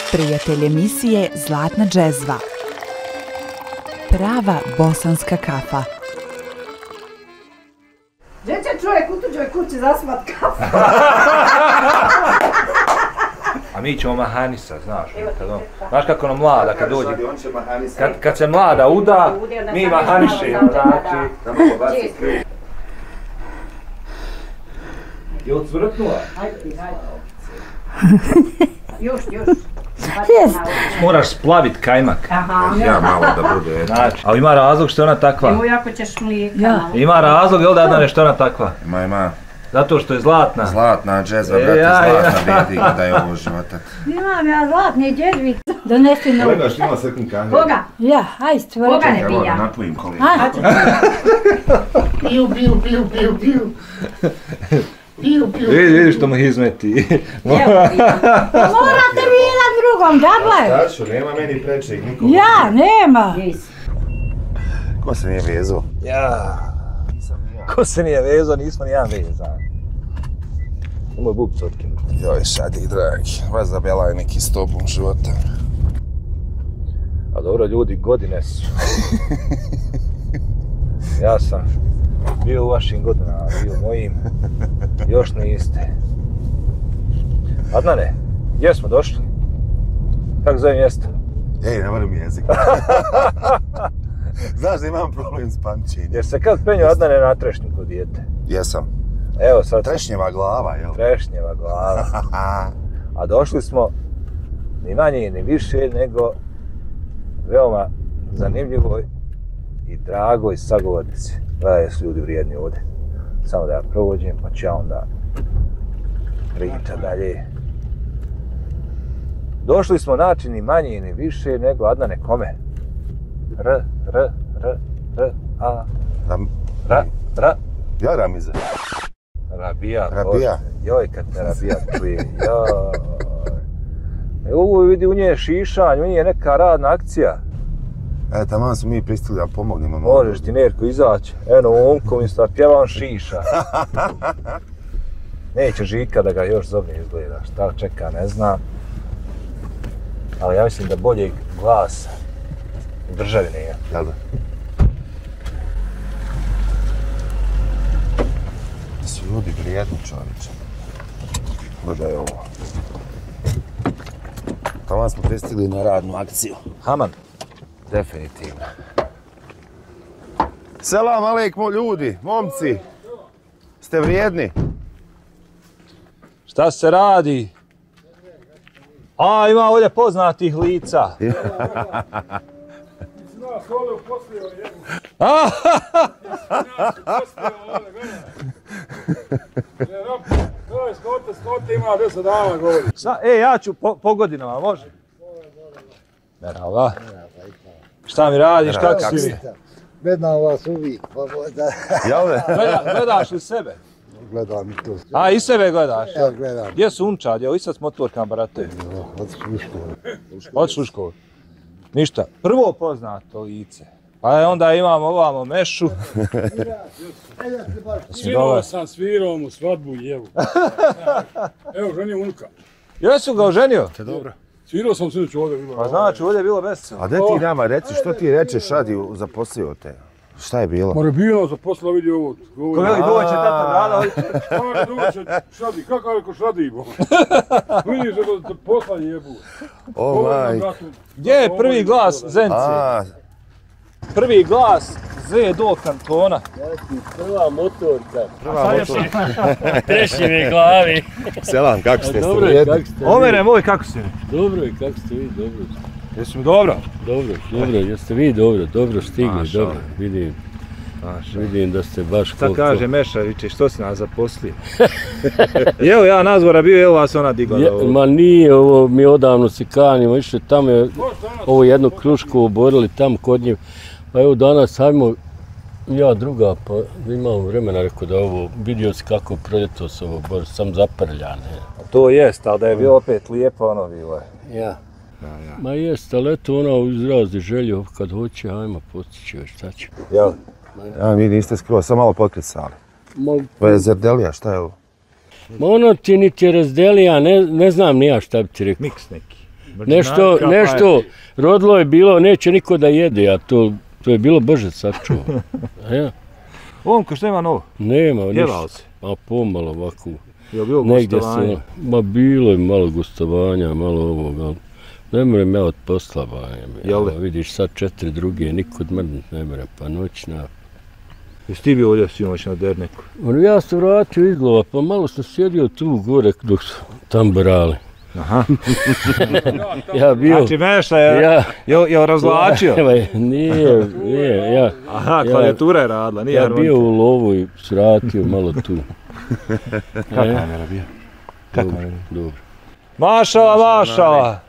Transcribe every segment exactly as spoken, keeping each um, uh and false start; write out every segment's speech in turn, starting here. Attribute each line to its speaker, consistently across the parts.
Speaker 1: Prijatelj emisije Zlatna džezva. Prava bosanska kafa.
Speaker 2: Gdje će čovjek u tuđoj kući zaspat kafu?
Speaker 3: A mi ćemo mahanisat, znaš, kad on, znaš kako ono mlada kad dođe, kad, kad se mlada uda, mi mahanišemo, znači. Je li cvrtnula?
Speaker 2: Još, još.
Speaker 3: Moraš splavit kajmak.
Speaker 4: Ja malo da bude.
Speaker 3: Znači, ali ima razlog što je ona takva.
Speaker 2: Evo jako ćeš mlijeka.
Speaker 1: Ja.
Speaker 3: Ima razlog, jel da Adnane, što je ona takva?
Speaker 4: Ima, ima.
Speaker 3: Zato što je zlatna.
Speaker 4: Zlatna džezva,
Speaker 3: E,
Speaker 4: brate,
Speaker 3: ja,
Speaker 4: zlatna
Speaker 3: ja.
Speaker 4: vidi da je ovo životat.
Speaker 2: Imam ja zlatni džedvik. Donesi na...
Speaker 4: Kolega, što ima sekund kahve?
Speaker 2: Koga?
Speaker 1: Ja, aj stvari.
Speaker 2: Koga ne
Speaker 4: Evo da
Speaker 2: pija?
Speaker 4: napojim kolega.
Speaker 2: Piju, piju, piju, piju, piju. Piju, piju.
Speaker 3: Vidi, vidi što mu izmeti.
Speaker 1: Morate vi jedan drugom, dable.
Speaker 4: Staću, nema meni prečeg, nikom.
Speaker 1: Ja, nema.
Speaker 4: Ko se nije vezao?
Speaker 3: Ja. Ko se nije vezao, nismo ni jedan vezan. Imoj bubcu otkinuti.
Speaker 4: Joj, šadi, dragi, vas zabela je neki stobom života.
Speaker 3: A dobro, ljudi, godine su. Ja sam bio u vašim godinama, bio u mojim. Još niste. Adnane, gdje smo došli? Kako zove mjesto?
Speaker 4: Ej, ne moram jezik. Znaš da imam problem s pamćenjem.
Speaker 3: Jer se kad penju Adnane na trešnju kod dijete.
Speaker 4: Jesam.
Speaker 3: Evo sad...
Speaker 4: Trešnjeva glava, jel?
Speaker 3: Trešnjeva glava. A došli smo ni manje ni više nego veoma zanimljivoj i dragoj sagovornici. Gledaj, su ljudi vrijedni ovdje. Samo da ja provođem, pa ću ja onda pričati dalje. Došli smo naći ni manje ni više nego Adnane kome? R, R, R, R, A,
Speaker 4: Ram...
Speaker 3: Ra, Ra,
Speaker 4: Ja, Ramiza.
Speaker 3: Rabija.
Speaker 4: Rabija.
Speaker 3: Bože. Joj, kad te Rabija čuje, joj. E, ovo vidi, u nje je šišanj, u nje je neka radna akcija.
Speaker 4: E, taman smo mi pristigli da pomognemo.
Speaker 3: Možeš ti, Nerko, izaći. Eno, omko mi sta, pjeva on šiša. Neće Žika da ga još zovne izgleda, šta čeka, ne znam. Ali ja mislim da boljeg glasa u državi nije.
Speaker 4: Jel da? Da su ljudi vrijedni, čovječe. Gledaj ovo. Taman smo pristigli na radnu akciju.
Speaker 3: Haman, definitivno.
Speaker 4: Selam alejkum ljudi, momci. Ste vrijedni?
Speaker 3: Šta se radi? A, ima ovdje poznatih lica. E, ja ću po, po godinama, može? Merhaba. Šta mi radiš, kako si mi?
Speaker 5: Gledam vas uvijek, pa možda...
Speaker 4: Jel ne?
Speaker 3: Gleda, gledaš li sebe?
Speaker 5: Gledam i to.
Speaker 3: A, i sebe gledaš?
Speaker 5: Ja gledam.
Speaker 3: Gdje su unčad? Evo, i sad s motorkama barataju.
Speaker 5: Otišli u školu.
Speaker 3: Otišli u školu. Ništa. Prvo poznato lice. Pa onda imamo ovamo Mešu.
Speaker 6: Svirao sam svirao mu svadbu i evo. Evo, ženio unuka.
Speaker 3: Jesu ga oženio?
Speaker 4: Te dobro.
Speaker 6: Svirao sam sinoć ovdje bilo.
Speaker 3: Pa znači, ovdje je bilo veselo.
Speaker 4: A da ti nama reci, što ti rečeš Adi zaposlio te? Šta je bilo?
Speaker 6: Mora bilo za posla vidi ovo.
Speaker 3: Ko veli doće tata rada,
Speaker 6: Šta doće šadi, kako je ko šadi bo? Vidiš da posla jebu.
Speaker 4: O maj.
Speaker 3: gdje je prvi glas Zence?
Speaker 4: A,
Speaker 3: Prvi glas Z do kantona.
Speaker 5: Prva motorka.
Speaker 4: prva motor.
Speaker 6: Trešnjeve glavi.
Speaker 4: Selam, kako ste?
Speaker 6: Dobro,
Speaker 4: Ste
Speaker 6: kako
Speaker 4: vrijedni?
Speaker 6: ste?
Speaker 3: Omere moj, kako si?
Speaker 6: Dobro, kako ste vi, dobro.
Speaker 3: Jesi mi dobro?
Speaker 6: Dobro, dobro, jeste vi dobro, dobro stigli,
Speaker 3: Maša.
Speaker 6: dobro, vidim. Vidim da ste baš
Speaker 3: Sad
Speaker 6: koliko...
Speaker 3: kaže Mešariće, što si nas zaposlio? Evo ja nazvora bio, evo vas ona digla.
Speaker 6: Je, ma nije ovo, mi odavno se kanimo, išli tamo je ovo jedno kruško oborili tamo kod njih. Pa evo danas, hajmo, ja druga, pa imam vremena, rekao da ovo, vidio si kako proljeto se ovo, baš sam zaprljane.
Speaker 3: To jest, ali da je bilo opet lijepo, ono bilo je.
Speaker 6: Ja. Ma jest, ali eto ona izrazi želju, kad hoće, ajmo postići još, šta će.
Speaker 3: Jel?
Speaker 4: A, vi niste skroz, sam malo potkresali.
Speaker 6: Ma,
Speaker 4: To je zerdelija, šta je ovo?
Speaker 6: ma ono ti niti je razdelija, ne, ne znam ni ja šta bi ti rekao.
Speaker 3: Miks neki.
Speaker 6: Nešto, nešto, rodilo je bilo, neće niko da jede, a to, to je bilo Bože sačuva. A ja?
Speaker 3: Omko, što ima novo?
Speaker 6: Nema, ništa.
Speaker 3: Jevao si?
Speaker 6: A pomalo ovako.
Speaker 3: Je li bilo
Speaker 6: Negdje
Speaker 3: gostovanje?
Speaker 6: se, ma bilo je malo gostovanja, malo ovoga, ali ne moram ja od posla bajem.
Speaker 3: Jel da?
Speaker 6: Vidiš sad četiri druge, nikud mrdnut ne moram, pa noćna.
Speaker 3: Jesi ti bio ovdje sinoć na derneku?
Speaker 6: Ono, ja sam vratio izglova, pa malo sam sjedio tu gore dok su tamborali.
Speaker 3: Aha.
Speaker 6: Ja bio...
Speaker 3: Znači Meša je,
Speaker 6: Ja-
Speaker 3: je, je razvlačio?
Speaker 6: Evo, nije, nije, ja...
Speaker 3: Aha,
Speaker 6: ja-
Speaker 3: klavijatura je radila, nije
Speaker 6: Ja
Speaker 3: harmonika.
Speaker 6: bio u lovu i svratio malo tu.
Speaker 3: Kakva je mera bio? Kakva
Speaker 6: Dobro,
Speaker 3: je?
Speaker 6: dobro.
Speaker 3: Mašala, mašala!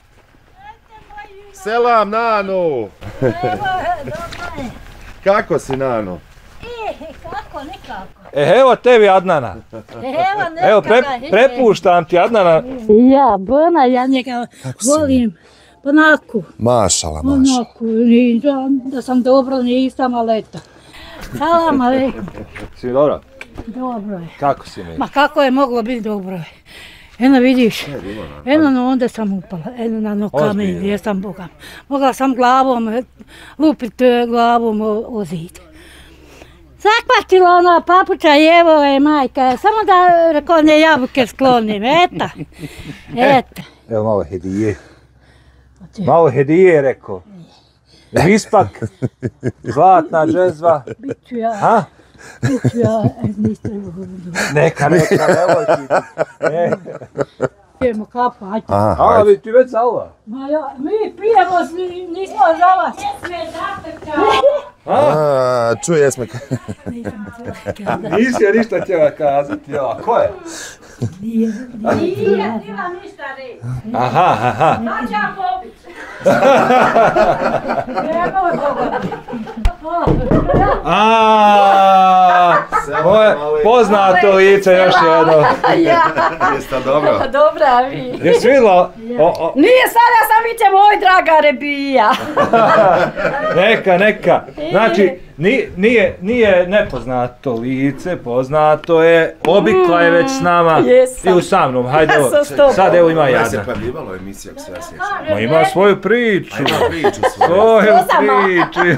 Speaker 4: Selam, Nano! Kako si, Nano?
Speaker 1: Kako, nekako.
Speaker 3: E, evo tebi Adnana.
Speaker 1: Evo, nekako.
Speaker 3: Evo, pre, prepuštam ti Adnana.
Speaker 1: Ja, Bona, ja njega volim. Onako,
Speaker 4: Mašala, mašala.
Speaker 1: onako, nisam, da sam dobro, nisam, ali eto. Salam alejkum.
Speaker 3: Si mi dobro?
Speaker 1: Dobro je.
Speaker 3: Kako si mi?
Speaker 1: Ma kako je moglo biti dobro je. Eno vidiš, eno no onda sam upala, eno na no kamen,
Speaker 3: Ozbiljno?
Speaker 1: jesam Boga. Mogla sam glavom, e, lupit e, glavom o, o zid. Zakvatila ona papuča i evo je majka, samo da rekao ne jabuke sklonim, eta, eta.
Speaker 3: Evo malo hedije. Malo hedije, rekao. Vispak, zlatna džezva.
Speaker 1: Biću ja,
Speaker 3: Ha?
Speaker 1: biću ja, e, niste budu.
Speaker 3: Neka, neka, nemoj ti. Ne.
Speaker 1: Pijemo kapu, ajde.
Speaker 4: Aha,
Speaker 3: A,
Speaker 4: hajde.
Speaker 3: vi ti već zala.
Speaker 1: Ma ja, mi pijemo, svi, nismo za vas.
Speaker 4: A, čuj, jesme...
Speaker 3: Nisi joj ništa htjela kazati, ja. Ko je?
Speaker 1: Nije,
Speaker 7: Nije, nima ništa reći.
Speaker 3: Aha, aha.
Speaker 7: Sad ću ja pobit.
Speaker 1: nemoj Boga.
Speaker 3: Aaaa, moje poznato lice još jedno.
Speaker 4: Jeste dobro?
Speaker 7: Dobra, a vi.
Speaker 3: Jesi vidjela? O, o,
Speaker 7: Nije sada sam vidite moj draga rebija.
Speaker 3: neka, neka. Znači, ni, nije, nije nepoznato lice, poznato je. Obikla je već s nama.
Speaker 7: Jesam.
Speaker 3: I u sa mnom, hajde
Speaker 7: Ja
Speaker 3: evo.
Speaker 7: sam s tobom.
Speaker 3: Sad evo ima
Speaker 4: Ja se
Speaker 3: Jadna.
Speaker 4: pojavljivalo emisija, ako se ja sjećam.
Speaker 3: Ma ima svoju priču.
Speaker 4: Ima priču svoju.
Speaker 3: Svoju
Speaker 7: To sam, a-
Speaker 3: priču.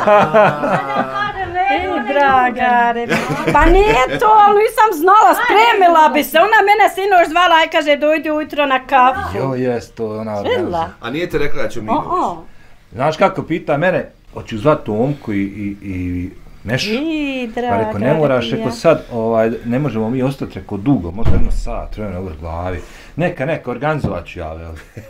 Speaker 7: Ej, draga rebija. Pa nije to, ali nisam znala, spremila bi se. Ona mene sinoć zvala i kaže dojdi ujutro na kafu.
Speaker 3: Jo, jest, to je ona
Speaker 7: Vidla?
Speaker 3: organizacija.
Speaker 4: A nije ti rekla da ću mi
Speaker 7: O,
Speaker 4: doći?
Speaker 7: o.
Speaker 3: Znaš kako pita mene, hoću zvat Tomku i, i, i Nešu.
Speaker 7: I,
Speaker 3: Pa
Speaker 7: draga
Speaker 3: reko, ne moraš,
Speaker 7: rebija.
Speaker 3: reko sad, ovaj, ne možemo mi ostati, reko, dugo, možda jedno sat, vremena u glavi. Neka, neka, organizovat ću ja, vel.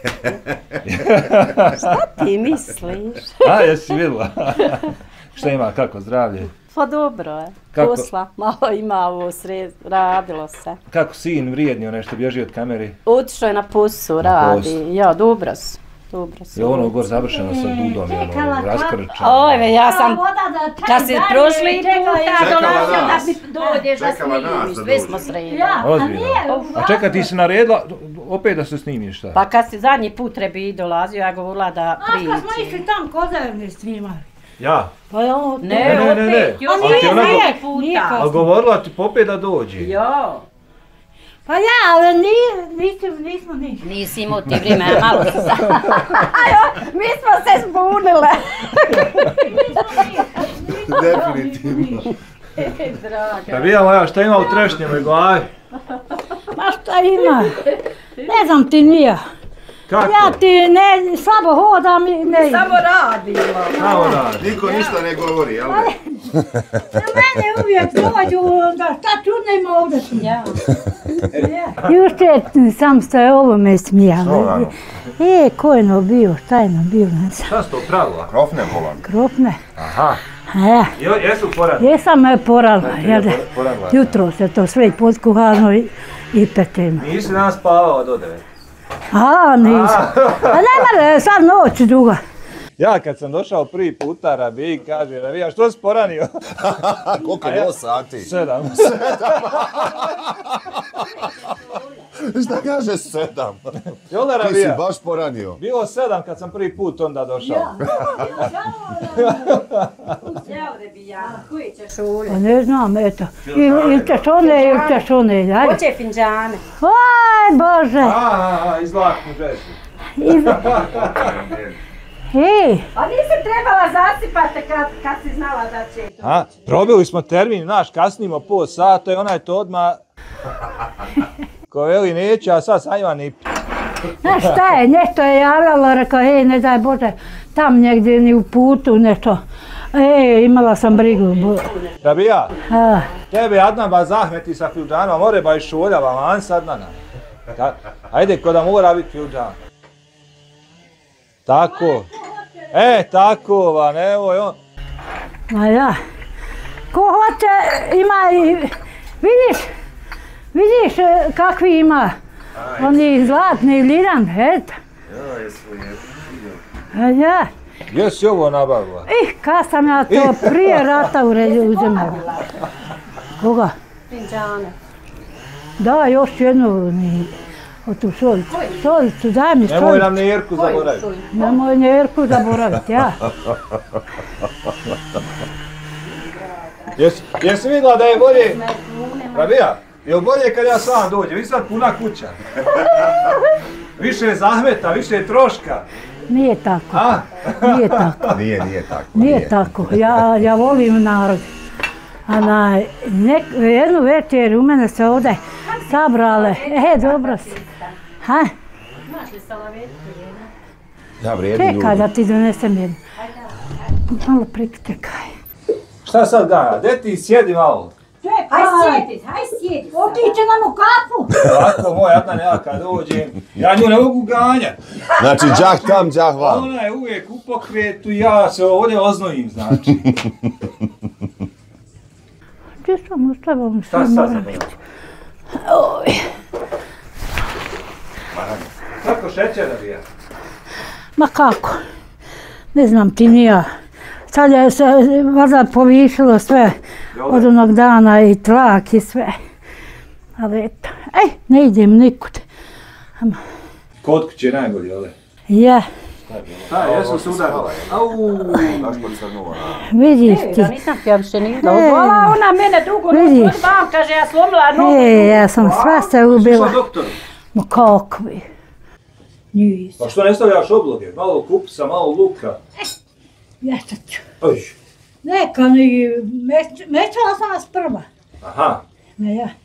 Speaker 7: Ti misliš?
Speaker 3: A, jesi vidjela? Šta ima, kako, zdravlje?
Speaker 7: Pa dobro je.
Speaker 3: Kako?
Speaker 7: Posla, malo ima ovo sred, radilo se.
Speaker 3: Kako sin vrijednio nešto, bježi od kameri?
Speaker 7: Otišao je na pusu,
Speaker 3: Na
Speaker 7: radi.
Speaker 3: poslu.
Speaker 7: Ja, dobro su. Dobro su.
Speaker 3: Je ono gor završeno sa dudom, je ono, raskrčano.
Speaker 7: Oj, ja sam, kad si prošli puta
Speaker 4: Čekala
Speaker 7: dolazio da
Speaker 4: nas.
Speaker 7: mi dođeš da
Speaker 4: Čekala nas
Speaker 7: snimiš,
Speaker 4: da
Speaker 7: sve
Speaker 4: dođe.
Speaker 7: smo sredili.
Speaker 3: Ozbiljno. A čekaj, ti si naredila, opet da se snimiš šta?
Speaker 7: Pa kad si zadnji put trebi dolazio, ja govorila da
Speaker 1: Znaš kad smo
Speaker 7: priči.
Speaker 1: išli tam kozarne snimali?
Speaker 3: Ja?
Speaker 1: Pa ja ovo...
Speaker 7: Ne,
Speaker 3: Ne, ne, ne, ne.
Speaker 7: opet, još
Speaker 3: A ti
Speaker 7: nije
Speaker 3: onako-
Speaker 7: zadnji puta.
Speaker 1: Nikad.
Speaker 3: A govorila ti popet da dođe?
Speaker 7: Jo,
Speaker 1: Pa ja, ali nije, nismo, nismo ništa.
Speaker 7: nisi imao ti vremena, malo se sad. Ajo, mi smo se zbunile.
Speaker 4: Definitivno.
Speaker 3: Da vidimo ja šta ima u trešnjevoj glavi.
Speaker 1: Ma šta ima? Ne znam ti nija.
Speaker 3: Kako?
Speaker 1: Ja ti ne, slabo hodam i ne...
Speaker 7: Samo radimo.
Speaker 3: Samo da.
Speaker 4: Niko ništa ne govori, jel da?
Speaker 1: Na mene uvijek dođu, da šta čudnemo ovdje su.
Speaker 7: Ja.
Speaker 1: Juče sam se ovome
Speaker 4: Što,
Speaker 1: smijala.
Speaker 4: Ano?
Speaker 1: E, ko je no bio, šta je no bio, ne znam.
Speaker 3: Šta si to pravila?
Speaker 4: Krofne volan.
Speaker 1: Kropne.
Speaker 3: Aha.
Speaker 1: A ja,
Speaker 3: Jo, jesu poradni?
Speaker 1: jesam me porala, jel da?
Speaker 3: Poradila.
Speaker 1: Jutro se to sve podkuhano i, i petemo.
Speaker 3: Nisi danas spavao do devet.
Speaker 1: A, nisam. A ne mre, sad noć duga.
Speaker 3: Ja kad sam došao prvi puta, Rabi kaže, Rabi, a što si poranio?
Speaker 4: Koliko je bilo sati?
Speaker 3: Sedam.
Speaker 4: Šta kaže sedam?
Speaker 3: Jel da,
Speaker 4: Ti si
Speaker 3: Rabija?
Speaker 4: baš poranio.
Speaker 3: Bilo sedam kad sam prvi put onda došao.
Speaker 7: Evo rebijana, koji ćeš ulje?
Speaker 1: Pa ne znam, eto. Ili ćeš one, ili ćeš one, ajde.
Speaker 7: Hoće finđane.
Speaker 1: Aj, Bože.
Speaker 3: A, a, a, iz zlatnu džezu.
Speaker 1: Iz... Ej,
Speaker 7: A nisi trebala zasipati kad, kad si znala da će to.
Speaker 3: A, probili smo termin, znaš, kasnimo pol sata i ona je to odmah... Ko veli neće, a sad sam ima ni...
Speaker 1: znaš šta je, nešto je javljala, rekao, ej, ne daj Bože, tam negdje ni u putu, nešto. Ej, imala sam brigu.
Speaker 3: Rabija,
Speaker 1: A,
Speaker 3: tebe Adnan ba zahmeti sa filđanom, more ba i šolja, ba lans Adnana. Ta, ajde, ko da mora biti filđan. Tako. E, tako, ba, nevoj on.
Speaker 1: a ja. Ko hoće, ima i, vidiš, vidiš e, kakvi ima. Oni zlatni liran, eto.
Speaker 4: Ja, jesu lijepi.
Speaker 1: A ja.
Speaker 3: Gdje si ovo nabavila?
Speaker 1: Ih, kad sam ja to prije rata uzimala. Koga?
Speaker 7: Finđane.
Speaker 1: Da, još jednu ni, o tu solicu. Solicu, daj mi
Speaker 3: Nemoj
Speaker 1: solicu.
Speaker 3: nam Nerku zaboraviti.
Speaker 1: Nemoj Nerku zaboraviti, ja.
Speaker 3: Jesi, jesi vidjela da je bolje... Rabija, je bolje kad ja sam dođem, vi sad puna kuća. Više je zahmeta, više je troška.
Speaker 1: Nije tako,
Speaker 3: A?
Speaker 1: nije tako.
Speaker 4: Nije, nije tako.
Speaker 1: Nije tako, ja, ja volim narod. Ana, nek, jednu večer u mene se ovdje sabrale. E, dobro si. Ha?
Speaker 4: Ja, vrijedni ljudi.
Speaker 1: Čekaj da ti donesem jednu. Malo priktekaj.
Speaker 3: Šta sad da, gdje ti sjedi malo?
Speaker 7: Aj sjedi, aj sjedi.
Speaker 1: Otiće nam u kapu.
Speaker 3: Ovako moj Adnan, ja kad dođem, ja nju ne mogu ganjati.
Speaker 4: Znači, džah tam, džah vam.
Speaker 3: Ona je uvijek u pokretu, ja se ovdje oznojim, znači.
Speaker 1: Gdje sam ostavila mi
Speaker 3: Šta
Speaker 1: sve
Speaker 3: sad
Speaker 1: mora
Speaker 3: sad?
Speaker 1: biti. Oj.
Speaker 3: Kako šećera bija?
Speaker 1: Ma kako? Ne znam ti ni ja. Sad je se valjda povišilo sve od onog dana i tlak i sve. Ali eto, ej, ne idem nikud.
Speaker 3: Kod kuće je najbolje, ole.
Speaker 1: Ja,
Speaker 3: Da, jesu se udarili. Au.
Speaker 4: Daš kod crnula.
Speaker 1: vidiš ti.
Speaker 7: Ja nisam ja više ni
Speaker 1: E,
Speaker 7: Hvala, ona mene dugo
Speaker 1: Vidiš.
Speaker 7: noć vam kaže ja slomila nogu.
Speaker 1: E, ja sam sva se ubila.
Speaker 3: Išla doktoru.
Speaker 1: Ma kako bi? Nisam.
Speaker 3: Pa što ne stavljaš obloge? Malo kupsa, malo luka.
Speaker 1: Ja sad ću.
Speaker 3: Oj.
Speaker 1: Neka ni, meć, mećala sam vas prva.
Speaker 3: Aha.
Speaker 1: Ne, ja.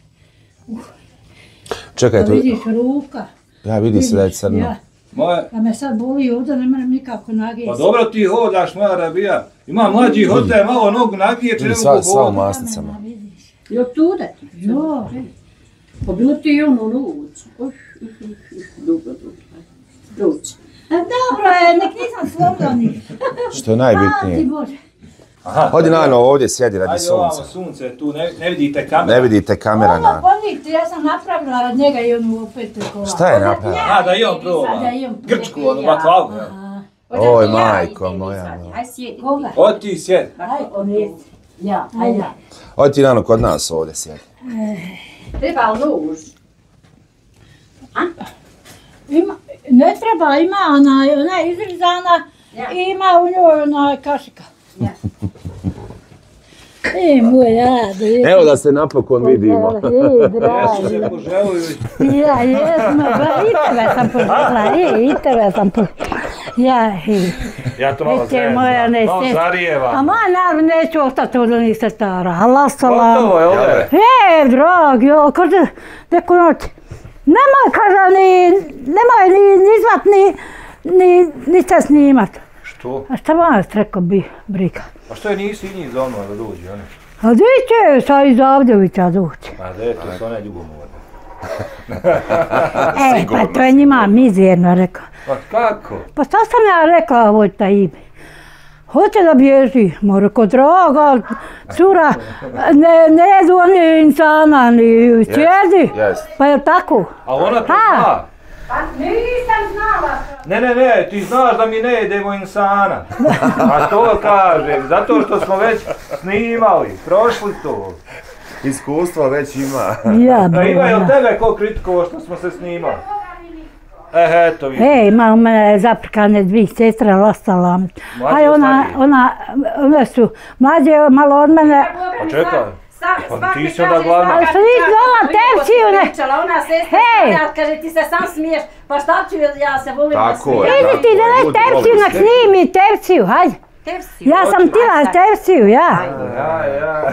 Speaker 4: Čekaj,
Speaker 1: Pa
Speaker 4: to...
Speaker 1: vidiš ruka.
Speaker 4: Ja, vidi se da je crno.
Speaker 1: Ja.
Speaker 3: Moje...
Speaker 1: Da me sad boli ovdje, ne moram nikako nagijeti.
Speaker 3: Pa dobro ti hodaš, moja Rabija. Ima mlađi hodaje, malo nogu nagiječe, ne
Speaker 4: Vidi,
Speaker 3: mogu
Speaker 4: sva, sva u
Speaker 3: hodati.
Speaker 4: masnicama.
Speaker 7: I od tuda.
Speaker 1: Jo.
Speaker 7: Pa bilo ti i ono noć. Uš, uš, uš, uš, dugo, dugo. Doći.
Speaker 1: A dobro je, nek nisam slomila ništa.
Speaker 4: Što je
Speaker 1: Hvala ti
Speaker 4: najbitnije.
Speaker 1: Bože.
Speaker 3: Aha.
Speaker 4: Hodi Nano, ovdje sjedi radi
Speaker 3: Ajde ovamo
Speaker 4: sunca.
Speaker 3: sunce, tu ne, ne vidite kamera.
Speaker 4: Ne vidite kamera
Speaker 1: Ono
Speaker 4: na...
Speaker 1: poniti, ja sam napravila rad njega i onu opet kola.
Speaker 4: Šta je napravila?
Speaker 3: Aha, da i on proba.
Speaker 1: Da i on proba.
Speaker 3: Grčku, ono, baklavu. ja.
Speaker 1: Aha.
Speaker 4: Oj, majko moja.
Speaker 7: Aj sjedi.
Speaker 1: Koga?
Speaker 3: Odi ti sjedi.
Speaker 1: Aj, ponesi. Ja, aj ja.
Speaker 4: Hodi ti Nano kod nas ovdje sjedi.
Speaker 7: Treba nož.
Speaker 1: Ima, ne treba, ima ona, ona je izrezana
Speaker 7: Ja.
Speaker 1: i ima u njoj ona kašika.
Speaker 7: Ja.
Speaker 1: E, moj rad.
Speaker 4: Evo da se napokon vidimo.
Speaker 1: E,
Speaker 3: Jesu
Speaker 1: dragi.
Speaker 3: se poželuju.
Speaker 1: Ja, jesmo, ba, i tebe sam požela, e, i tebe sam požela. Ja, e.
Speaker 3: Ja to malo
Speaker 1: Eće moja
Speaker 3: zezam. Malo
Speaker 1: nesest. A
Speaker 3: zarijeva.
Speaker 1: ma, naravno, neću ostati od onih sestara. Allah salam.
Speaker 3: Gotovo je ovdje.
Speaker 1: E, dragi, jo, kaže, neko noć. Nemoj, kaže, ni, nemoj ni, ni zvat, ni, ni, ni se snimat.
Speaker 3: Što?
Speaker 1: A šta vas rekao bi, briga?
Speaker 3: Pa što je nisi i njih za ono da dođi, oni?
Speaker 1: A di će sa iz Avdjevića doći?
Speaker 3: Ma de, to su one ljubomorne.
Speaker 1: E, pa to je njima mizerno rekao.
Speaker 3: Pa kako?
Speaker 1: Pa šta sam ja rekla ovoj ta ime? Hoće da bježi, ma rekao, draga, cura, ne, ne jedu oni insana, ni sjedi.
Speaker 4: jest.
Speaker 1: Pa je tako?
Speaker 3: A ona to
Speaker 1: Ha.
Speaker 3: zna.
Speaker 7: Pa nisam znala.
Speaker 3: Ne, ne, ne, ti znaš da mi ne jedemo insana. A to kažem, zato što smo već snimali, prošli to.
Speaker 4: Iskustvo već ima.
Speaker 1: Ja,
Speaker 3: Da ima
Speaker 1: boja.
Speaker 3: jel tebe ko kritikovo što smo se snimali? Eh, eto vidi.
Speaker 1: E, ima u mene zaprkane dvije sestre, lasalam.
Speaker 3: Mlađe
Speaker 1: Aj, ona,
Speaker 3: starije?
Speaker 1: ona, one su mlađe malo od mene.
Speaker 3: Pa čekaj. Pa ti si onda glavna.
Speaker 1: Ali što nisi doma tepsiju, ne?
Speaker 7: Ona sestra
Speaker 1: Hej!
Speaker 7: stara, kaže ti se sam smiješ, pa šta ću, ja se volim da
Speaker 4: Tako je.
Speaker 7: smijem.
Speaker 1: Idi ti da ne
Speaker 4: Ljudi,
Speaker 1: tepsiju,
Speaker 4: voli
Speaker 1: nek
Speaker 4: se.
Speaker 1: snimi tepsiju, hajde.
Speaker 7: Tepsiju.
Speaker 1: Ja sam tila tepsiju, ja.
Speaker 3: Ja, ja.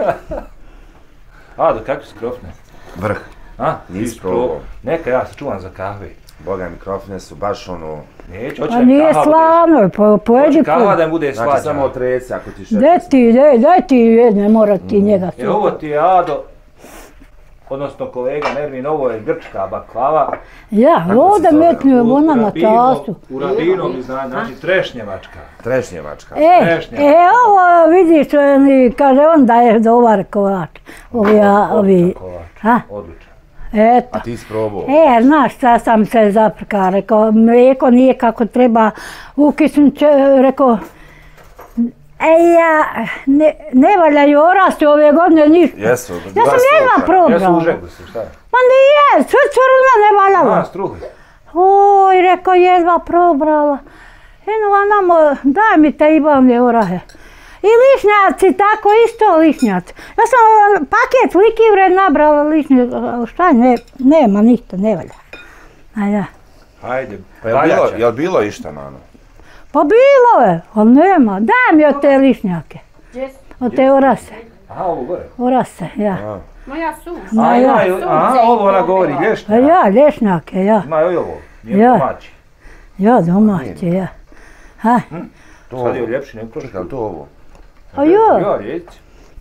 Speaker 3: Ado, kakvi su krofne?
Speaker 4: Vrh.
Speaker 3: A?
Speaker 4: Nisi probao.
Speaker 3: Neka, ja se čuvam za kahve.
Speaker 4: Boga mi krofne su baš ono...
Speaker 3: Neću, hoću
Speaker 1: Pa
Speaker 3: da
Speaker 1: nije
Speaker 3: kahva bude...
Speaker 1: slano, po, pojeđi
Speaker 3: Kahva
Speaker 1: po...
Speaker 3: da mi bude
Speaker 4: Znači
Speaker 3: svađa.
Speaker 4: samo otreci ako ti šećer.
Speaker 1: Daj ti, daj, daj ti, je, ne mora ti njega
Speaker 3: E, ovo
Speaker 1: tu.
Speaker 3: ti je Ado, odnosno kolega Nermin, ovo je grčka baklava.
Speaker 1: Ja,
Speaker 4: Kako
Speaker 1: ovdje
Speaker 4: se zove?
Speaker 1: metnu ona na tastu.
Speaker 3: U rabinom, znači trešnjevačka.
Speaker 4: Trešnjevačka.
Speaker 1: E,
Speaker 3: Trešnja.
Speaker 1: e, ovo vidiš, oni, kaže on da je dobar kovač. Ovi, a, ovi, ha,
Speaker 3: Odlično.
Speaker 1: eto.
Speaker 4: A ti si probao?
Speaker 1: E, znaš šta sam se zaprka, rekao, mlijeko nije kako treba, ukisnu će, rekao, e ja, ne, ne valjaju orasti ove godine ništa.
Speaker 4: Jesu.
Speaker 1: Ja sam jedva
Speaker 3: Jesu
Speaker 1: probrala.
Speaker 3: u žegu se, šta je?
Speaker 1: Pa nije, sve crna ne valjalo.
Speaker 3: A, struhi.
Speaker 1: Oj, rekao, jedva probrala. Eno, a namo, daj mi te ibavne orahe. I lišnjaci, tako isto lišnjaci. Ja sam uh, paket likivre nabrala lišnje, šta ne, nema ništa, ne valja. A ja.
Speaker 3: Hajde,
Speaker 4: Pa je bilo,
Speaker 3: valjače.
Speaker 4: je li bilo išta na ono?
Speaker 1: Pa bilo je, ali nema. Daj mi od te lišnjake. Od te orase.
Speaker 3: Aha, ovo gore.
Speaker 1: Orase, ja.
Speaker 4: A.
Speaker 7: Moja su.
Speaker 1: Ma
Speaker 3: A,
Speaker 1: ja.
Speaker 3: ima, aha, ovo ona govori,
Speaker 1: A
Speaker 3: lješnja.
Speaker 1: ja, lješnjake, ja.
Speaker 3: Ima i ovo, nije
Speaker 1: Ja.
Speaker 3: domaći.
Speaker 1: Ja, domaće, ja. Ha,
Speaker 4: To
Speaker 3: Sad je
Speaker 4: ovo.
Speaker 3: ljepši nego prošli.
Speaker 4: Čekaj, ali to ovo?
Speaker 1: a jo.
Speaker 3: Ja, reci.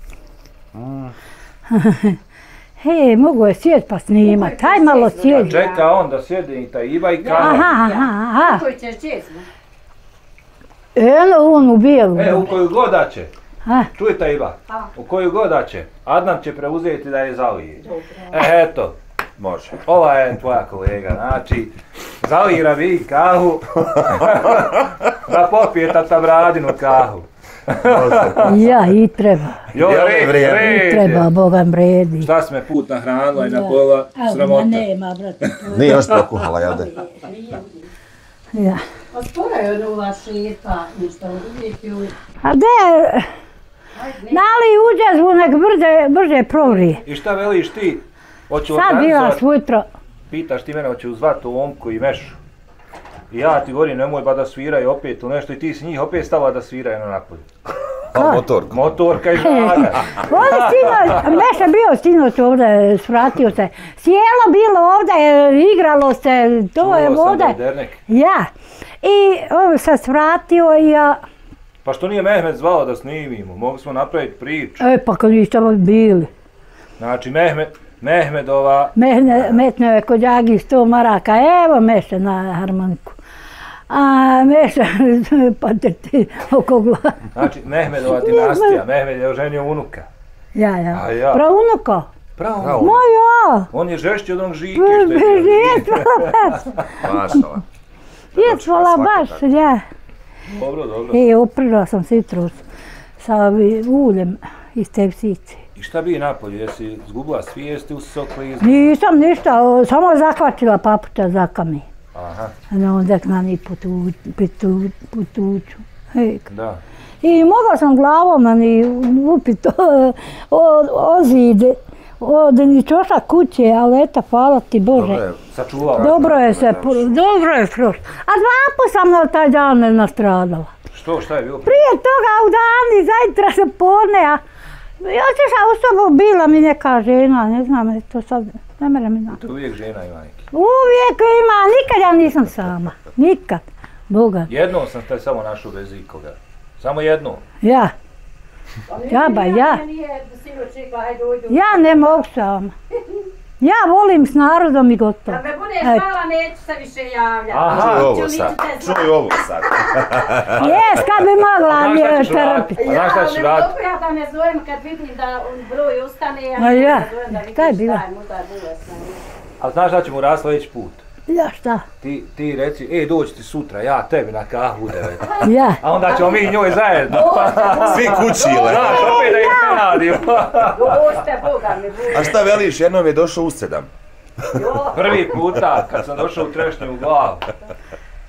Speaker 1: Hej, mogu je svijet pa snimat. Haj malo svijet.
Speaker 3: Čeka on da sjede i taj Iva i Kana.
Speaker 1: Aha, aha, aha.
Speaker 7: Koji ćeš džezmu?
Speaker 1: Eno on u bijelu.
Speaker 3: E, u koju god da će.
Speaker 1: Ha,
Speaker 3: Čujte Iva, u koju god da će, Adnan će preuzeti da je zalije. E, eto,
Speaker 4: Može.
Speaker 3: ova je tvoja kolega, znači, zalira vi kahu, da popije tata Bradinu kahu.
Speaker 1: ja, i treba.
Speaker 3: Jo,
Speaker 4: Jel'
Speaker 3: red,
Speaker 4: vrijeme?
Speaker 3: red.
Speaker 1: Treba, Boga mredi.
Speaker 3: Šta si me put nahranila i na pola sramota.
Speaker 1: nema, brate.
Speaker 4: Nije još prokuhala, jel da?
Speaker 1: Ja.
Speaker 7: Pa skoro je ono ova šepa, ništa uvijek ju.
Speaker 1: A gdje, nali uđe zvunek brže, brže provrije.
Speaker 3: I šta veliš ti? Hoću
Speaker 1: Sad bila
Speaker 3: organizovat,
Speaker 1: svutro.
Speaker 3: pitaš ti mene, hoću zvat Omku i Mešu. I ja ti govorim, nemoj ba da sviraju opet u nešto i ti si njih opet stava da sviraju na napolju.
Speaker 4: A motorku.
Speaker 3: Motorka i žaga.
Speaker 1: Ovdje sinoć, Meša bio sinoć ovdje, svratio se. Sjelo bilo ovdje, igralo se, to je
Speaker 3: Čuo sam da
Speaker 1: ovdje.
Speaker 3: je dernek.
Speaker 1: Ja. I on se svratio i ja,
Speaker 3: Pa što nije Mehmet zvao da snimimo, mogli smo napraviti priču.
Speaker 1: e pa kad niste bili.
Speaker 3: Znači Mehmet, Mehmedova,
Speaker 1: Mehne, metno je kod Jagi sto maraka, evo Meša na harmoniku. A Meša, pa te ti oko glava.
Speaker 3: znači Mehmedova dinastija, Mehmed je oženio unuka.
Speaker 1: Ja, ja.
Speaker 3: A ja.
Speaker 1: Pravunuko.
Speaker 3: Pravo,
Speaker 4: Pravo.
Speaker 1: Ma ja.
Speaker 3: on je žešći od onog žike što je bio.
Speaker 1: Jesvala baš.
Speaker 4: Mašala.
Speaker 1: Jesvala baš, ja.
Speaker 3: Dobro, dobro.
Speaker 1: E, oprila sam se jutros sa uljem iz te psice.
Speaker 3: I šta bi napolje, jesi zgubila svijesti u soklizu?
Speaker 1: Nisam ništa, o, samo zakvačila papuča za kami.
Speaker 3: Aha,
Speaker 1: No, onda k nani putuću. putuću. Hej.
Speaker 3: da.
Speaker 1: I mogla sam glavom ni upit od ozide, od ničoša kuće, ali eto, hvala ti Bože.
Speaker 4: Dobro je.
Speaker 3: Sačuvala.
Speaker 1: Dobro je se, dobro je prošlo. A dva put sam na taj dan ne nastradala.
Speaker 3: Što, šta je bilo?
Speaker 1: Prije toga u dani, zajtra se podne, a otišla u sobu, bila mi neka žena, ne znam, to sad, ne mere mi znati.
Speaker 3: To uvijek žena ima neki.
Speaker 1: Uvijek ima, nikad ja nisam sama, nikad, Boga,
Speaker 3: Jednom sam te samo našao bez ikoga. Samo jednom.
Speaker 1: ja, džaba, ja, ja ne mogu sama. Ja volim s narodom i gotovo.
Speaker 7: Kad me budeš
Speaker 1: Eto.
Speaker 7: hvala, neću se više javljati.
Speaker 3: Aha.
Speaker 4: Čuj ovo sad. Čuj ovo sad.
Speaker 1: Jes, kad bi mogla
Speaker 3: A
Speaker 1: mi
Speaker 3: znaš šta
Speaker 1: je
Speaker 3: ćeš raditi?
Speaker 1: trpiti.
Speaker 3: A znaš šta
Speaker 7: Ja,
Speaker 3: ćeš
Speaker 7: ali
Speaker 3: raditi?
Speaker 7: dobro ja da ne zovem kad vidim da broj ustane, ja
Speaker 1: Ma
Speaker 7: ne
Speaker 1: ja,
Speaker 7: zovem da vidim
Speaker 1: šta je
Speaker 7: šta
Speaker 1: bilo?
Speaker 7: je, možda je bolesna.
Speaker 3: A znaš šta će mu rast sljedeći put?
Speaker 1: Ja šta,
Speaker 3: Ti, ti reci, ej doći ti sutra, ja tebi na kahu u devet.
Speaker 1: ja.
Speaker 3: A onda ćemo mi njoj zajedno.
Speaker 4: Svi kućile.
Speaker 3: Znaš, opet da ih ne radimo.
Speaker 7: Došte, Boga mi bude.
Speaker 4: A šta veliš, jednom je došao u sedam.
Speaker 3: Prvi puta kad sam došao u trešnju u glavu.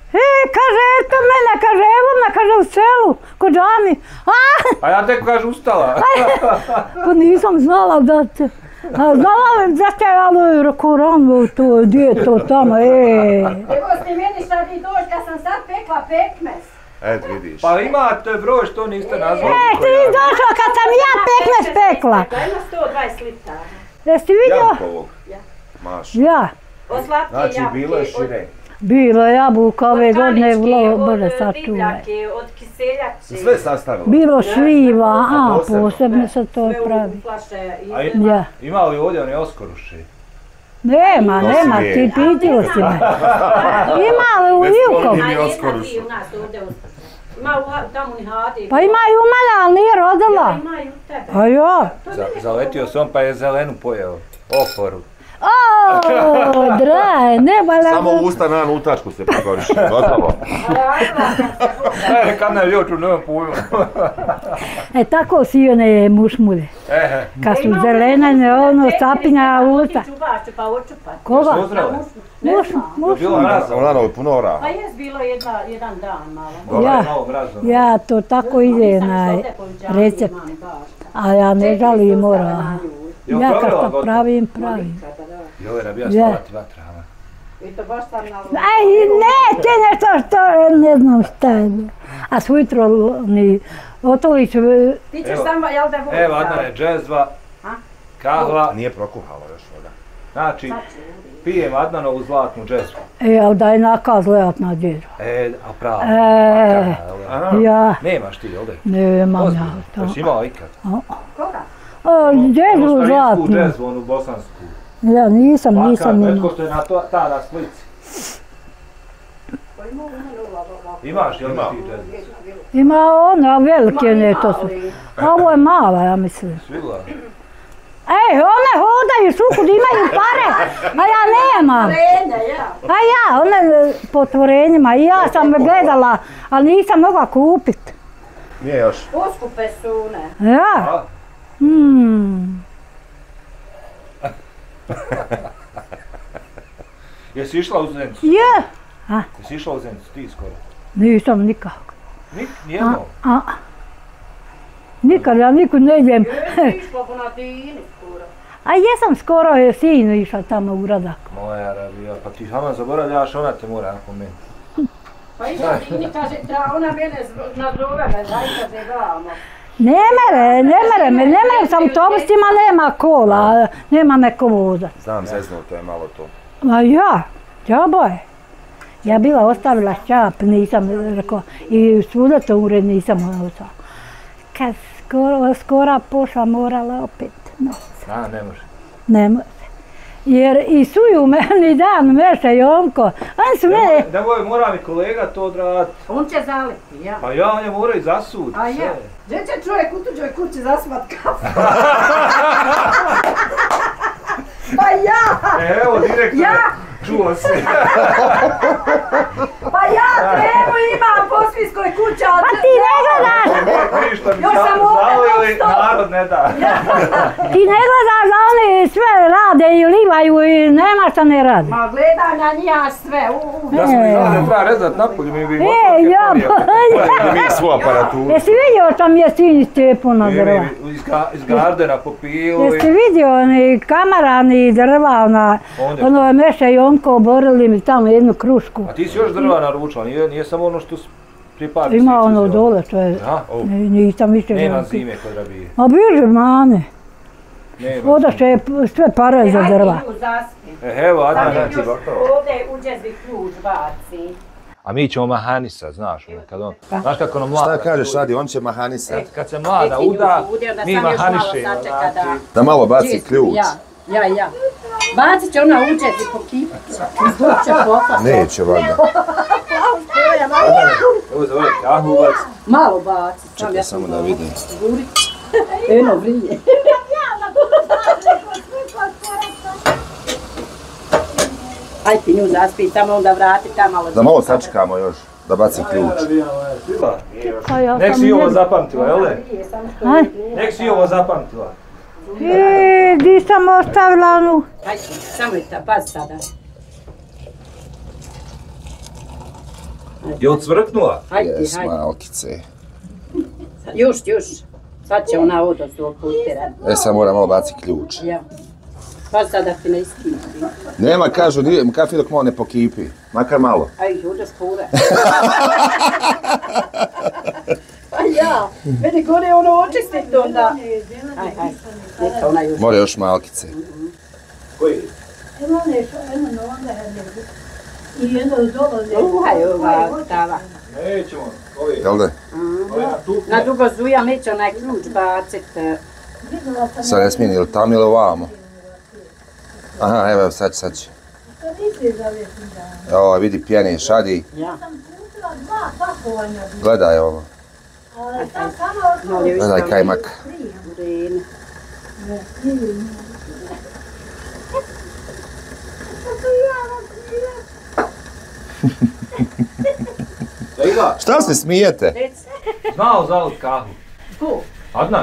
Speaker 1: E, kaže, eto mene, kaže, evo me, kaže, u selu, kod džami. A,
Speaker 3: A ja tek kaže ustala.
Speaker 1: pa nisam znala da te... A znala li da te, ali rekao, rano to, gdje je to tamo, e.
Speaker 7: Evo ste meni šta ti dođi kad sam sad pekla pekmez.
Speaker 4: Et vidiš.
Speaker 3: Pa imate broj što niste nazvali.
Speaker 1: E, ti došao kad sam ja pekmez pekla.
Speaker 7: Da ima sto dvadeset litara.
Speaker 1: Jesi vidio?
Speaker 4: Jabukovog. Maš.
Speaker 1: Ja.
Speaker 7: Od slatke
Speaker 3: Znači,
Speaker 7: jabuke,
Speaker 3: bilo je
Speaker 7: od-
Speaker 3: šire.
Speaker 1: Bilo je jabuka ove godine,
Speaker 7: od
Speaker 1: vrlo
Speaker 7: kaničke,
Speaker 1: brže
Speaker 7: od
Speaker 1: sačuvaj.
Speaker 7: ribljake, od kiseljače.
Speaker 3: Sve sastavilo.
Speaker 1: Bilo šljiva, a
Speaker 3: posebno.
Speaker 1: posebno se to
Speaker 7: Sve u
Speaker 1: pravi.
Speaker 7: flaše
Speaker 3: A i-
Speaker 7: izvela.
Speaker 1: Ja.
Speaker 3: Ima li ovdje one oskoruši?
Speaker 1: Nema,
Speaker 4: To
Speaker 1: nema,
Speaker 4: si
Speaker 1: ti
Speaker 4: je.
Speaker 1: pitilo si me. Ima li u
Speaker 4: Već
Speaker 1: Ivkom?
Speaker 4: spominje.
Speaker 7: A
Speaker 4: mi
Speaker 7: jedna
Speaker 4: oskorušu.
Speaker 7: ti u nas ovdje u... Ima u tamo ni hadi.
Speaker 1: Pa ima i u mene, ali nije rodila.
Speaker 7: Ima i u tebe.
Speaker 1: A ja.
Speaker 3: Za- Zaletio sam pa je zelenu pojeo. Oporu.
Speaker 1: O, draj, ne bala.
Speaker 4: Samo u usta na utačku se pokoriš. Gotovo.
Speaker 3: E, kad ne ljoču, nemam pojma.
Speaker 1: E, tako si one mušmulje.
Speaker 3: E,
Speaker 1: Kad su zelene, ono, sapinja usta.
Speaker 7: Pa očupat.
Speaker 1: Koga?
Speaker 3: pozdrave.
Speaker 1: Muš, muš.
Speaker 3: Bilo mraza.
Speaker 4: Ona je puno ora.
Speaker 7: Pa jes bilo jedna, jedan dan malo.
Speaker 3: Dole
Speaker 1: Ja.
Speaker 3: je malo mrazno.
Speaker 1: Ja to tako ide na recept. A ja ne žalim mora.
Speaker 3: Jel
Speaker 1: Ja
Speaker 3: provjela
Speaker 1: kad to
Speaker 3: gotovo?
Speaker 1: pravim, pravim.
Speaker 3: Joj, ne bi ja
Speaker 1: Ja.
Speaker 3: spavati vatra.
Speaker 7: I to baš sam na...
Speaker 1: Aj, ne, te nešto što, ne znam šta je. A sujutro ni Otović,
Speaker 7: Ti ćeš
Speaker 3: Evo.
Speaker 7: samo, jel da voda?
Speaker 3: Evo, Adna je džezva,
Speaker 7: A?
Speaker 3: kahva.
Speaker 4: Nije prokuhala još voda.
Speaker 3: Znači, pijem Adnanovu zlatnu džezvu.
Speaker 1: e, ali da je naka zlatna djera.
Speaker 3: E, a pravo.
Speaker 1: E,
Speaker 3: Aha.
Speaker 1: ja,
Speaker 3: Nemaš ti, jel da?
Speaker 1: nemam ja
Speaker 3: Ozbiljno.
Speaker 1: to.
Speaker 3: Jesi imao ikad?
Speaker 7: Koga?
Speaker 1: O, djedu
Speaker 3: Onu starinsku
Speaker 1: zlatnu.
Speaker 3: džezvu, onu bosansku.
Speaker 1: Ja nisam, nisam
Speaker 3: Plaka,
Speaker 1: imao.
Speaker 3: netko što je na to, ta na slici. Imaš, jel da ti džezvu?
Speaker 1: Ima ona velike ne, to su. A ovo je mala, ja mislim.
Speaker 3: Svila?
Speaker 1: Ej, one hodaju sukud, imaju pare, a ja nemam.
Speaker 7: Lenja, ja.
Speaker 1: A ja, one po tvorenjima, i ja sam gledala, ali nisam mogla kupit.
Speaker 4: Nije još.
Speaker 7: Poskupe su one.
Speaker 1: Ja,
Speaker 3: A?
Speaker 1: hmm.
Speaker 3: Jesi išla u Zenicu?
Speaker 1: Je,
Speaker 3: Jesi išla u Zenicu, ti skoro?
Speaker 1: nisam nikako.
Speaker 3: Nik, nijedno.
Speaker 1: A, nikad, ja nikud ne idem.
Speaker 7: Jesi išla po Nadini skoro.
Speaker 1: A jesam skoro je sinu išla tamo u gradak.
Speaker 3: Moja rabija, pa ti sama zaboravljaš, ona te mora napomenuti.
Speaker 7: Pa i Nadini kaže, da ona mene zv- nazove me, daj kaže vamo.
Speaker 1: Ne mere, ne mere me, ne mere s autobusima, nema kola, nema neko voza.
Speaker 4: Znam zeznuo, to je malo to.
Speaker 1: A ja, džaba je. Ja bila ostavila šćap, nisam rekao, i svuda to ured nisam ostavila. Kad skoro, skora pošla, morala opet noć.
Speaker 3: A, ne može.
Speaker 1: Ne može. Jer i suju meni dan, Meša i Omko, oni su mene...
Speaker 3: Nemoj, mora mi kolega to odraditi.
Speaker 7: On će zaliti, ja.
Speaker 3: Pa ja, on je mora i zasuditi.
Speaker 7: A ja, gdje će čovjek u tuđoj kući zasvat kafu? Pa ja,
Speaker 3: E, evo, direktno,
Speaker 7: Ja?
Speaker 3: čuo se.
Speaker 7: pa ja tremu imam po svinskoj kući, ali...
Speaker 1: Pa ti ne gledaš,
Speaker 3: Ništa mi
Speaker 7: Još sam
Speaker 3: za-
Speaker 7: ovdje
Speaker 3: zalili,
Speaker 7: non stop.
Speaker 3: narod ne da.
Speaker 1: ti ne gledaš da oni sve rade i livaju i nema šta ne rade.
Speaker 7: Ma gledam na njih sve, u, u.
Speaker 3: Da smo mi znali da treba rezat napolje, mi bi
Speaker 1: E,
Speaker 3: motorke
Speaker 1: ja,
Speaker 3: ponijeli.
Speaker 4: Mi svu aparaturu.
Speaker 1: jesi vidio sam je sin Stepu na
Speaker 3: Mi
Speaker 1: drva?
Speaker 3: bi iz, ga- iz gardena popili.
Speaker 1: Jeste vidio oni kamarani drva, ona,
Speaker 3: Ondje.
Speaker 1: ono je Meša i Omko oborili mi tamo jednu krušku.
Speaker 3: A ti si još drva naručila, nije, nije samo ono što s- prije par
Speaker 1: Ima
Speaker 3: mjeseci
Speaker 1: ono
Speaker 3: uzela.
Speaker 1: dole, to je,
Speaker 3: Ja? O,
Speaker 1: ne- nisam više
Speaker 3: nema
Speaker 1: želila.
Speaker 3: zime kod rabije.
Speaker 1: A biže mane,
Speaker 3: Nema
Speaker 1: odaše je sve pare za drva.
Speaker 7: Hajde, nju zaspi.
Speaker 3: zime. E, evo, Adna,
Speaker 7: Sad je
Speaker 3: znači,
Speaker 7: još
Speaker 3: gotovo.
Speaker 7: ovdje u džezvi ključ baci.
Speaker 3: A mi ćemo mahanisa, znaš, ono, kad on, znaš kako ono mlada...
Speaker 4: Šta kažeš, Adi, on će mahanisat.
Speaker 3: Kad se mlada
Speaker 7: Reci
Speaker 3: uda,
Speaker 7: ljudi, onda
Speaker 3: mi
Speaker 7: sam još malo
Speaker 3: mahanišemo,
Speaker 7: sačeka da-
Speaker 3: znači...
Speaker 4: Da malo baci
Speaker 7: Čisti,
Speaker 4: ključ.
Speaker 7: Ja, ja, ja. Bacit će ona u džezvi po kipicu. Izvuče će popa.
Speaker 4: Neće valjda.
Speaker 3: Evo za ovaj kahuvac.
Speaker 7: Malo bacit.
Speaker 4: Čekaj samo da vidim.
Speaker 7: Eno, vrije. Aj ti nju zaspi, tamo onda vrati, tamo malo.
Speaker 4: Da malo sačekamo još, da baci ključ.
Speaker 1: Pa ja
Speaker 3: Nek
Speaker 1: sam
Speaker 3: si ovo
Speaker 1: ne-
Speaker 3: zapamtila, jel ne?
Speaker 1: Aj,
Speaker 3: Nek si ovo zapamtila.
Speaker 1: e, di sam ostavila onu,
Speaker 7: Aj ti, samo je ta, pazi sada.
Speaker 3: Je li cvrknula?
Speaker 7: Hajde,
Speaker 4: Jes,
Speaker 7: hajde.
Speaker 4: malkice.
Speaker 7: Još, još. Sad će ona od od svog putera.
Speaker 4: E, sad moram malo baciti ključ.
Speaker 7: Ja. Pa sad da ti ne iskipi.
Speaker 4: Nema, kažu, nije kafe dok malo ne pokipi. Makar malo.
Speaker 7: Aj, juda spura. Pa ja, meni gore ono očistit onda. Aj, aj, neka ona još.
Speaker 4: More još malkice.
Speaker 3: Koji?
Speaker 1: Evo nešto, evo no onda je i jedno dole.
Speaker 7: Uhaj ova tava.
Speaker 3: Nećemo, ovi.
Speaker 4: Jel da?
Speaker 7: Na dugo zuja neće onaj ključ bacit.
Speaker 4: Sad ne smijem, ili tam ili ovamo? Aha, evo, sad će, sad će. Evo, vidi pjene, šadi.
Speaker 7: Ja.
Speaker 4: Gledaj ovo. Gledaj kajmak.
Speaker 7: Urine.
Speaker 3: Ejga,
Speaker 4: Šta se smijete?
Speaker 3: znao zavod kahu.
Speaker 7: Ko?
Speaker 3: Adnan?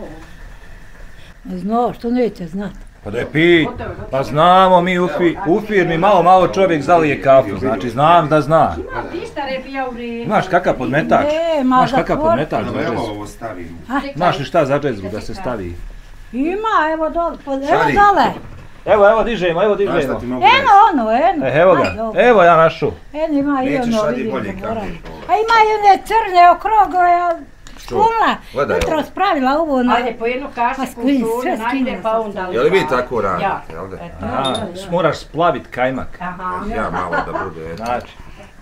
Speaker 1: Znao, što neće znati.
Speaker 3: Pa da je pi, pa znamo mi u, fi, u firmi malo malo čovjek zalije kafu, znači znam da zna.
Speaker 7: Pištare bija urine.
Speaker 3: Imaš kakav podmetač?
Speaker 1: Ne, ma
Speaker 3: Imaš
Speaker 1: za
Speaker 3: kakav
Speaker 1: tvor-
Speaker 3: podmetač za džezvu?
Speaker 4: ovo stavim.
Speaker 3: Znaš li šta za džezvu da se stavi?
Speaker 1: Ima, evo dole, pod- evo
Speaker 4: Šadi.
Speaker 1: dole.
Speaker 3: Evo, evo dižemo, evo dižemo.
Speaker 4: mogu
Speaker 1: Eno ono, eno.
Speaker 3: E, evo
Speaker 1: Aj,
Speaker 3: ga,
Speaker 1: dobro.
Speaker 3: evo ja našu.
Speaker 1: Eno ima i
Speaker 4: Nećeš
Speaker 1: ono,
Speaker 4: radi
Speaker 1: vidim,
Speaker 4: bolje
Speaker 1: zaboravim.
Speaker 4: kafe.
Speaker 1: A ima i one crne okrogle, špulna.
Speaker 4: Gledaj
Speaker 1: Jutro
Speaker 4: ovo.
Speaker 1: spravila ovo na...
Speaker 7: Ajde, po jednu
Speaker 1: Pa
Speaker 7: kašiku
Speaker 1: skini,
Speaker 7: soli,
Speaker 1: sve
Speaker 7: najde
Speaker 1: skinula
Speaker 7: pa
Speaker 1: sam.
Speaker 7: onda...
Speaker 4: Jel vi tako radite,
Speaker 7: Ja.
Speaker 4: jel da?
Speaker 7: Eto.
Speaker 3: Aha, moraš splavit kajmak.
Speaker 7: Aha.
Speaker 4: Ja malo da bude.
Speaker 3: Znači,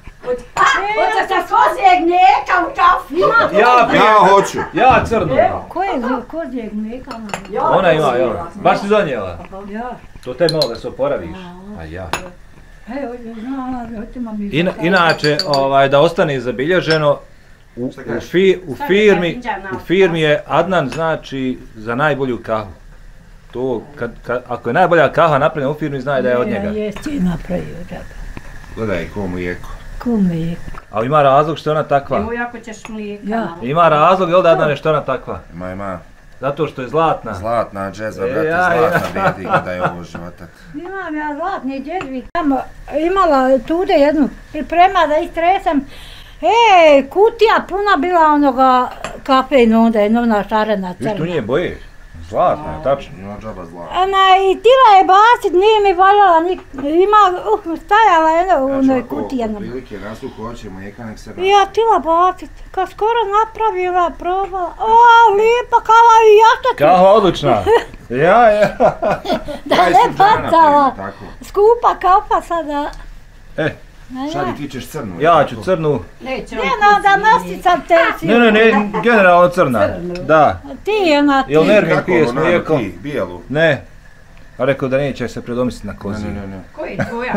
Speaker 7: Hoće se kozijeg mlijeka u kafu.
Speaker 3: ja pijem,
Speaker 4: Ja hoću.
Speaker 3: ja crnu.
Speaker 1: Ko je za kozijeg mlijeka?
Speaker 3: Ona ima, jel? Baš si donijela.
Speaker 1: Ja.
Speaker 3: To te malo da se oporaviš. A ja.
Speaker 1: Evo, znala, hoćemo mi...
Speaker 3: Ina, inače, ovaj, da ostane zabilježeno, u, u, fi, u, firmi, u firmi je Adnan znači za najbolju kahu. To, kad, kad, ako je najbolja kaha napravljena u firmi, znaj da je od njega.
Speaker 1: Ja, jesi napravio, džaba.
Speaker 4: Gledaj komu jeko.
Speaker 1: Kume je.
Speaker 3: Ali ima razlog što je ona takva.
Speaker 7: Evo jako ćeš mlijeka.
Speaker 1: Ja.
Speaker 7: malo.
Speaker 3: Ima razlog, jel da Adnan je što je ona takva?
Speaker 4: Ima, ima.
Speaker 3: Zato što je zlatna.
Speaker 4: Zlatna džezva,
Speaker 3: E,
Speaker 4: brate,
Speaker 3: ja,
Speaker 4: zlatna
Speaker 3: ja.
Speaker 4: vidi, gledaj ovo života.
Speaker 1: Imam ja zlatni džedvi tamo, imala tude jednu, priprema da istresam. E, kutija puna bila onoga kafejna, onda je ona šarena
Speaker 3: Viš tu
Speaker 1: crna.
Speaker 3: nije boje. Zlatna, je tačno.
Speaker 4: Ima džaba zlatna.
Speaker 1: Ona i tila je bacit, nije mi valjala, ni, ima, uh, stajala jedna u onoj kutiji jednom.
Speaker 4: Prilike nasluh hoće mlijeka, nek se
Speaker 1: I ja tila bacit, kad skoro napravila, probala, o, lijepa kava i jašta ću,
Speaker 3: Kaha odlična. Ja, ja.
Speaker 1: da ne bacala.
Speaker 4: Tako.
Speaker 1: Skupa kafa sada.
Speaker 3: E,
Speaker 1: Ne,
Speaker 4: Šadi, ti ćeš crnu.
Speaker 3: ja ću crnu.
Speaker 7: Neće
Speaker 1: ne,
Speaker 7: on
Speaker 1: no, da nosi sam te.
Speaker 3: Ne, ne, ne, generalno crna. Da.
Speaker 1: Ti ona ti.
Speaker 3: Jel Nermin
Speaker 4: Kako
Speaker 3: pije s
Speaker 4: ono,
Speaker 3: mlijekom?
Speaker 4: ti, bijelu.
Speaker 3: Ne. A rekao da neće se predomisliti na
Speaker 4: Ne,
Speaker 3: kozi.
Speaker 4: ne, ne, ne.
Speaker 7: Koji je tvoja?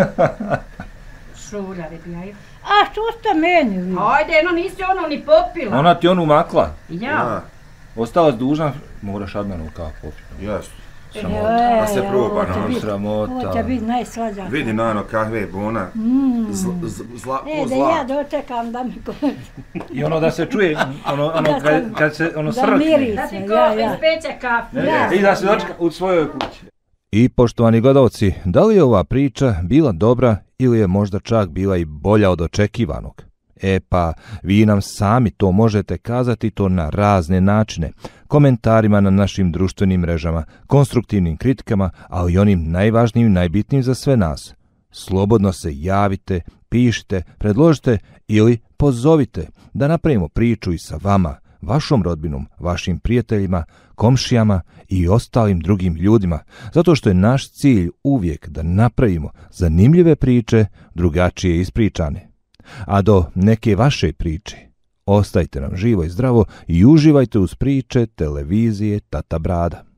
Speaker 7: Šura ribija.
Speaker 1: A što ste meni vi?
Speaker 7: Ajde, no nisi ono ni popila.
Speaker 3: Ona ti onu makla.
Speaker 7: Ja.
Speaker 3: Ostala si dužna, moraš Adnanu kafu popiti.
Speaker 4: Jasno.
Speaker 1: E,
Speaker 4: Da se
Speaker 1: ovo
Speaker 4: proba,
Speaker 1: će
Speaker 4: no,
Speaker 1: bit-
Speaker 3: sramota.
Speaker 1: Ovo će biti najslađa.
Speaker 4: Vidi nano kahve bona.
Speaker 1: Mm.
Speaker 4: Zl, z, zla,
Speaker 1: E,
Speaker 4: o
Speaker 1: da ja
Speaker 4: zla.
Speaker 1: dočekam da mi ko...
Speaker 3: I ono da se čuje, ono, ono
Speaker 1: Da
Speaker 3: kad,
Speaker 1: sam-
Speaker 3: kad se ono
Speaker 1: da
Speaker 3: srkne.
Speaker 1: miri.
Speaker 7: Da ti
Speaker 1: Ja,
Speaker 7: ko
Speaker 1: ja.
Speaker 7: ispeće kafu.
Speaker 3: Ne,
Speaker 1: Da.
Speaker 3: I da se dočeka u svojoj kući. I poštovani gledalci, da li je ova priča bila dobra ili je možda čak bila i bolja od očekivanog? E pa, vi nam sami to možete kazati to na razne načine, komentarima na našim društvenim mrežama, konstruktivnim kritikama, ali i onim najvažnijim i najbitnijim za sve nas. Slobodno se javite, pišite, predložite ili pozovite da napravimo priču i sa vama, vašom rodbinom, vašim prijateljima, komšijama i ostalim drugim ljudima, zato što je naš cilj uvijek da napravimo zanimljive priče, drugačije ispričane. A do neke vaše priče, ostajte nam živo i zdravo i uživajte uz priče televizije Tata Brada.